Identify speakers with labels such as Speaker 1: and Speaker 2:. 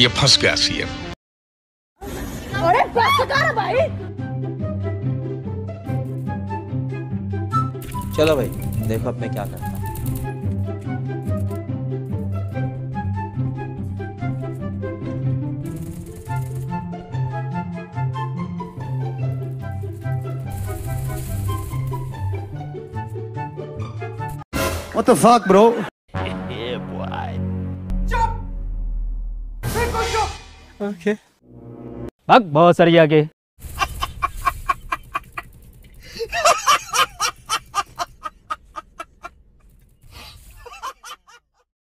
Speaker 1: ये फंस गया सीएम।
Speaker 2: अरे बस कर भाई।
Speaker 3: चलो भाई देखो अब मैं क्या करता हूँ।
Speaker 4: What the fuck, bro?
Speaker 3: Yeah, boy.
Speaker 4: Okay.
Speaker 5: भाग बहुत सारी आगे।